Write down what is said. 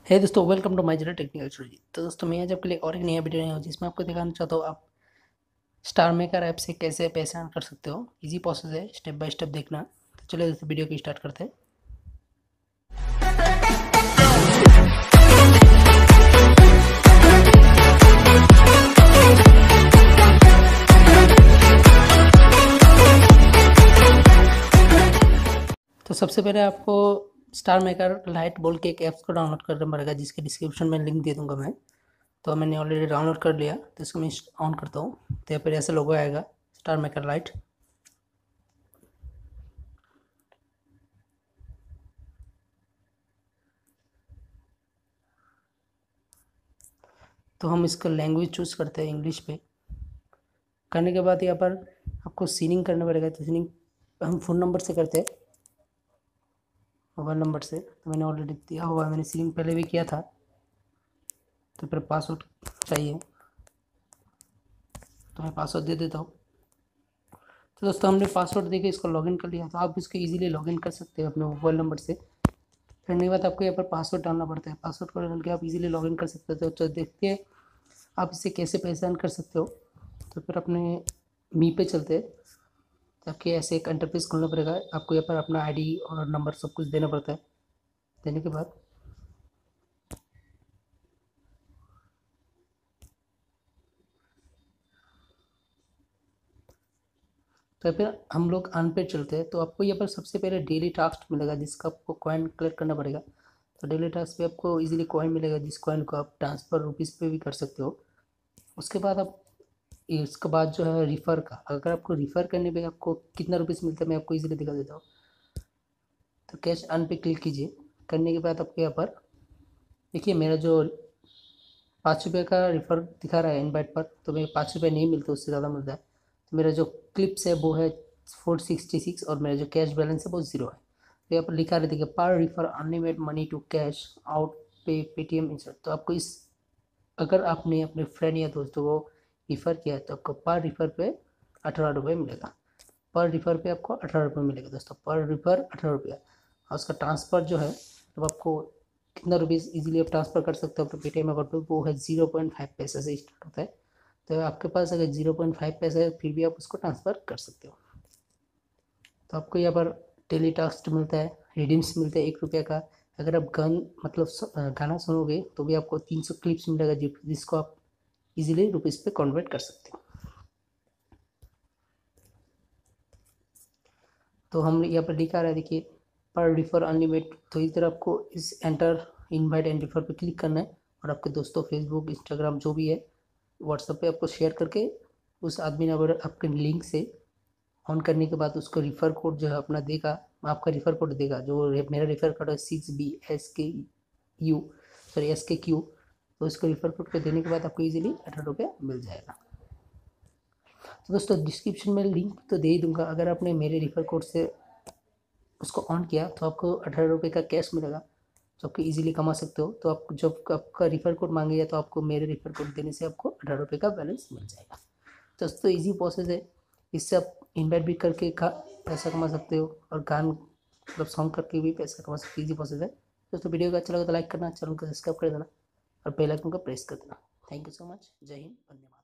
है दोस्तों, welcome to my channel technical story. तो दोस्तों मैं आज आपके लिए और एक नया वीडियो आया हूँ जिसमें आपको दिखाना चाहता हूँ आप स्टार मेकर ऐप से कैसे पैसे अर्न कर सकते हो। इजी प्रोसेस है, स्टेप बाय स्टेप देखना। तो चलिए दोस्तों वीडियो को स्टार्ट करते हैं। तो सबसे पहले आपको स्टार मेकर लाइट बोल के एक ऐप्स को डाउनलोड करना पड़ेगा, जिसके डिस्क्रिप्शन में लिंक दे दूंगा मैं। तो मैंने ऑलरेडी डाउनलोड कर लिया, तो इसको मैं ऑन करता हूँ। तो यहाँ पर ऐसे लोगो आएगा स्टार मेकर लाइट। तो हम इसका लैंग्वेज चूज़ करते हैं इंग्लिश पे। करने के बाद यहाँ पर आपको सीनिंग करना पड़ेगा। तो सीनिंग हम फ़ोन नंबर से करते हैं, मोबाइल नंबर से। तो मैंने ऑलरेडी दिया हुआ है, मैंने सीनिंग पहले भी किया था। तो फिर पासवर्ड चाहिए, तो मैं पासवर्ड दे देता हूँ। तो दोस्तों हमने पासवर्ड देके इसको लॉगिन कर लिया। तो आप इसको इजीली लॉगिन कर सकते हैं अपने मोबाइल नंबर से। करने के बाद आपको यहाँ पर पासवर्ड डालना पड़ता है। पासवर्ड को डाल के आप इजीली लॉगिन कर सकते हो। तो देखते हैं आप इससे कैसे पैसे अर्न कर सकते हो। तो फिर अपने मी पे चलते हैं। तो आपके ऐसे एक इंटरफेस खोलना पड़ेगा। आपको यहाँ पर अपना आईडी और नंबर सब कुछ देना पड़ता है। देने के बाद तो फिर हम लोग अर्न पे चलते हैं। तो आपको यहाँ पर सबसे पहले डेली टास्क मिलेगा, जिसका आपको कॉइन कलेक्ट करना पड़ेगा। तो डेली टास्क पे आपको इजीली कॉइन मिलेगा, जिस कॉइन को आप ट्रांसफ़र रुपीज़ पे भी कर सकते हो। उसके बाद आप इसके बाद जो है रिफ़र का, अगर आपको रिफ़र करने पे आपको कितना रुपीज़ मिलता है मैं आपको इजीली दिखा देता हूँ। तो कैश अर्न पे क्लिक कीजिए। करने के बाद आपको यहाँ पर देखिए मेरा जो 5 रुपये का रिफ़र दिखा रहा है इनवाइट पर, तो मेरे 5 रुपये नहीं मिलते, उससे ज़्यादा मिलता है। तो मेरा जो क्लिप्स है वो है 466 और मेरा जो कैश बैलेंस है वो 0 है। तो यहाँ पर लिखा रहता है कि पर refer unlimited money to cash out पे पेटीएम इंस्टेंट। तो आपको इस अगर आपने अपने फ्रेंड या दोस्तों को रिफ़र किया है तो आपको पर रिफ़र पे 18 रुपये मिलेगा। पर रिफ़र पे आपको 18 रुपये मिलेगा दोस्तों, पर रिफ़र 18 रुपया। और उसका ट्रांसफ़र जो है तो आपको कितना रुपीज़ इजीली आप ट्रांसफ़र कर सकते हो अपने पेटीएम अकाउंट पे, वो है 0.5 पैसे से स्टार्ट होता है। तो आपके पास अगर 0.5 पैसे है फिर भी आप उसको ट्रांसफ़र कर सकते हो। तो आपको यहाँ पर डेली टास्क मिलता है, रिडीम्स मिलता है 1 रुपये का। अगर आप गाना सुनोगे तो भी आपको 300 क्लिप्स मिलेगा, जिसको आप इजीली रुपीज़ पे कन्वर्ट कर सकते हो। तो हम यहाँ पर लिखा रहा है देखिए पर रिफ़र अनलिमिटेड। तो इस तरह आपको इस एंटर इनवाइट एंड रिफ़र पे क्लिक करना है और आपके दोस्तों फेसबुक इंस्टाग्राम जो भी है व्हाट्सएप पे आपको शेयर करके उस आदमी ने अगर आपके लिंक से ऑन करने के बाद उसको रिफ़र कोड जो है अपना देगा, आपका रिफ़र कोड देगा। जो मेरा रिफ़र कोड है 6BSKU, सॉरी SKQ। तो उसको रिफ़र कोड को देने के बाद आपको ईजिली 18 रुपये मिल जाएगा। तो दोस्तों डिस्क्रिप्शन में लिंक तो दे ही दूंगा। अगर आपने मेरे रिफ़र कोड से उसको ऑन किया तो आपको 18 रुपये का कैश मिलेगा, जो आपको इजीली कमा सकते हो। तो आप जब आपका रिफ़र कोड मांगेगा तो आपको मेरे रिफ़र कोड देने से आपको 18 रुपये का बैलेंस मिल जाएगा। दोस्तों ईजी प्रोसेस है, इससे आप इन्वाइट भी करके पैसा कमा सकते हो और गान मतलब सॉन्ग करके भी पैसा कमा सकते हो। ईजी प्रोसेस है दोस्तों। वीडियो को अच्छा लगा तो लाइक करना, चैनल को सब्सक्राइब कर देना और बेल आइकन को प्रेस कर देना। Thank you so much. जय हिंद, धन्यवाद।